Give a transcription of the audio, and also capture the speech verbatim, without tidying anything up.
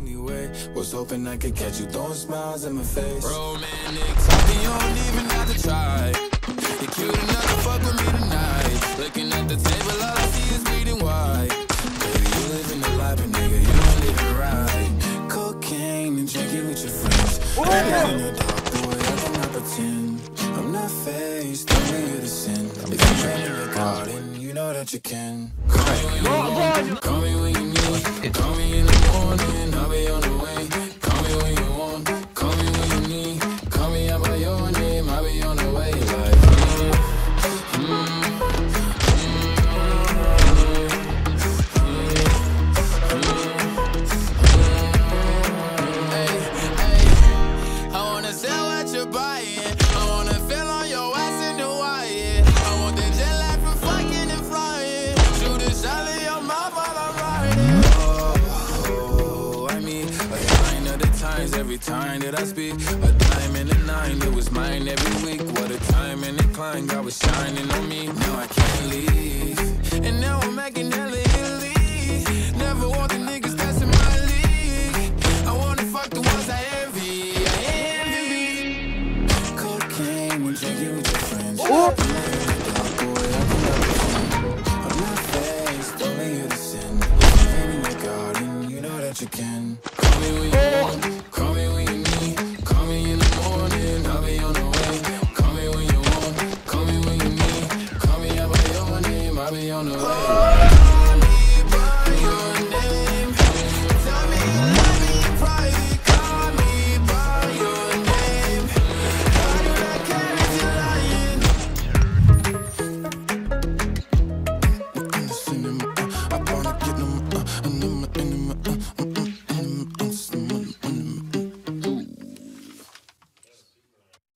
anyway. Was hoping I could catch you throwing smiles in my face. Romantic talking, you don't even have to try. You're cute enough to fuck with me tonight. Looking at the table, all I see is bleeding white. Baby, you living the life, but nigga, you don't live it right. Cocaine and drinking with your friends. Everything in the dark, boy, I cannot pretend. I'm not faced, only you to sin. If you train in your garden, you know that you can. Call me when you want, call me when you need. Call me in the morning, I'll be on the way. Call me when you want, call me when you need. Call me out by your name, I'll be on the way. Like, mm, mm. Every time that I speak, a dime and a nine, it was mine every week. What a time and a climb, God was shining on me. Now I can't leave, and now I'm making hella Italy. Never want the niggas that's in my league. I wanna fuck the ones I envy, I envy. Cocaine when drinking with your friends. Oh. I'm not faced, only you to sin. Living in the garden, you know that you can. Call me when you want. On the way.